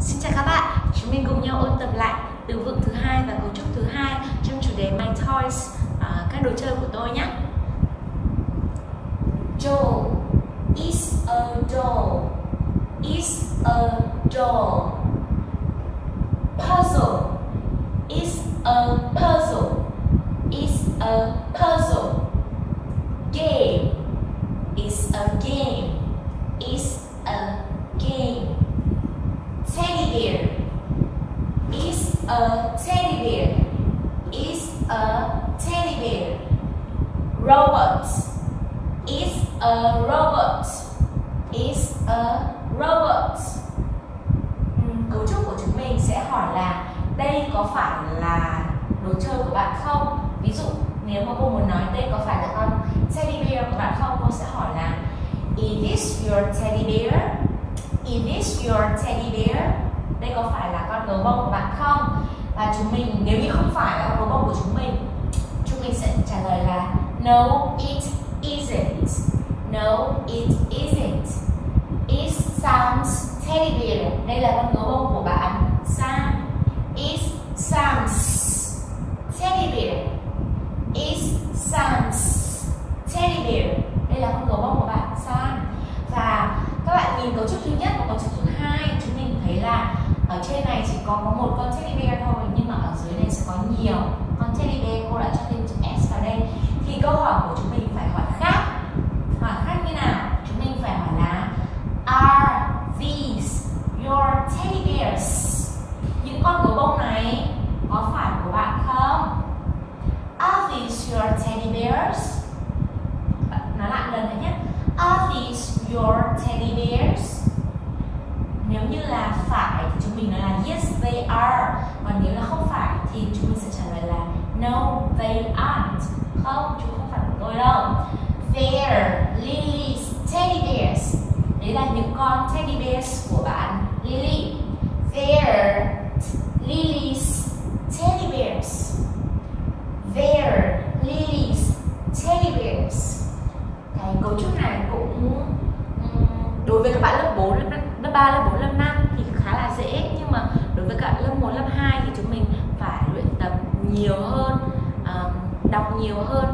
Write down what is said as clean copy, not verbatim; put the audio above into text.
Xin chào các bạn, chúng mình cùng nhau ôn tập lại từ vựng thứ hai và cấu trúc thứ hai trong chủ đề My Toys, các đồ chơi của tôi nhé. Doll is a doll, is a doll. Puzzle is a puzzle, is a puzzle. Game is a game, is a game. Teddy bear is a teddy bear, is a teddy bear. Robot is a robot, is a robot. Cấu trúc của chúng mình sẽ hỏi là đây có phải là đồ chơi của bạn không? Ví dụ nếu mà cô muốn nói đây có phải là con teddy bear của bạn không, cô sẽ hỏi là is this your teddy bear? Is this your teddy bear? Đây có phải là con gấu bông của bạn không? Và chúng mình nếu như không phải là con gấu bông của chúng mình sẽ trả lời là no, it isn't. No, it isn't. It Sam's teddy bear. Đây là con gấu bông của bạn Sam. It's Sam's teddy bear. It's Sam's teddy bear. Đây là con gấu bông của bạn Sam. Và các bạn nhìn cấu trúc thứ nhất và cấu trúc thứ hai, chúng mình thấy là ở trên này chỉ có một con teddy bear thôi, nhưng mà ở dưới này sẽ có nhiều con teddy bear. Cô đã cho thêm chữ S vào đây. Thì câu hỏi của chúng mình phải hỏi khác. Hỏi khác như nào? Chúng mình phải hỏi là are these your teddy bears? Những con gấu bông này có phải của bạn không? Are these your teddy bears? Nói lại lần nữa nhé. Are these your teddy bears? Nếu như là phải thì chúng mình nói là yes they are. Còn nếu là không phải thì chúng mình sẽ trả lời là no they aren't. Không, chúng không phải của tôi đâu. They're Lily's teddy bears. Đấy là những con teddy bears của bạn Lily. They're Lily's teddy bears. They're Lily's teddy bears. Cái cấu trúc này cũng đối với các bạn lớp 4, lớp 3, lớp 4, lớp 5 thì khá là dễ, nhưng mà đối với các bạn lớp 1, lớp 2 thì chúng mình phải luyện tập nhiều hơn, đọc nhiều hơn